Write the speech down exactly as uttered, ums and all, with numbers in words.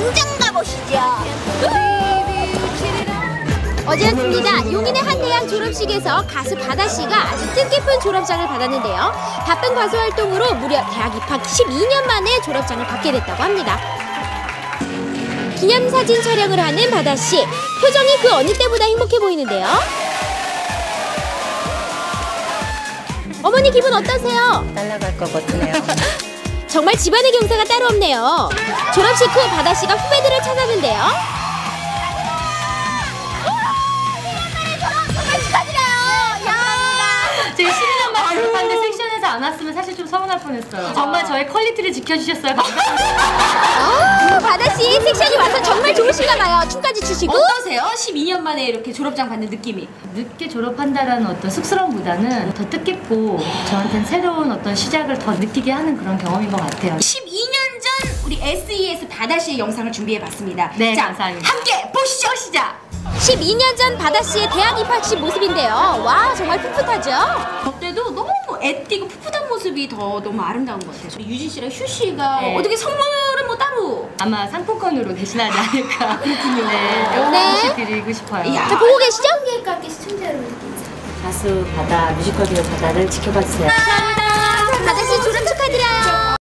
당장 가보시죠. 어제였습니다. 용인의 한 대학 졸업식에서 가수 바다씨가 아주 뜻깊은 졸업장을 받았는데요. 바쁜 가수 활동으로 무려 대학 입학 십이 년 만에 졸업장을 받게 됐다고 합니다. 기념사진 촬영을 하는 바다씨. 표정이 그 어느 때보다 행복해 보이는데요. 어머니 기분 어떠세요? 날아갈 것 같으네요. 정말 집안의 경사가 따로 없네요. 졸업식 후 바다씨가 후배들을 찾았는데요. 제가 십이 년 만에 졸업하는데 섹션에서 안 왔으면 사실 좀 서운할 뻔했어요. 정말 저의 퀄리티를 지켜주셨어요. 아, 바다씨 섹션이 와서 정말 좋으신가 봐요. 춤까지 추시고. 어떠세요? 십이 년 만에 이렇게 졸업장 받는 느낌이? 늦게 졸업한다라는 어떤 쑥스러움보다는 더 뜻깊고 저한테는 새로운 어떤 시작을 더 느끼게 하는 그런 경험인 것 같아요. 십이 년 전 우리 에스이에스 바다씨의 영상을 준비해봤습니다. 네, 자, 감사합니다. 함께 보시죠. 시작! 십이 년 전 바다씨의 대학 입학식 모습인데요. 와, 정말 풋풋하죠? 그때도 너무 애띠고 풋풋한 모습이 더 너무 아름다운 것 같아요. 우리 유진 씨랑 휴 씨가 네. 어떻게 선물은 뭐 따로? 아마 상품권으로 대신하지 않을까. 그렇군요. 네, 이거 네. 하나씩 드리고 싶어요. 이야. 자, 보고 계시죠? 가수 바다, 뮤지컬 배우 바다를 지켜봐 주세요. 바다씨 졸업 축하드려요.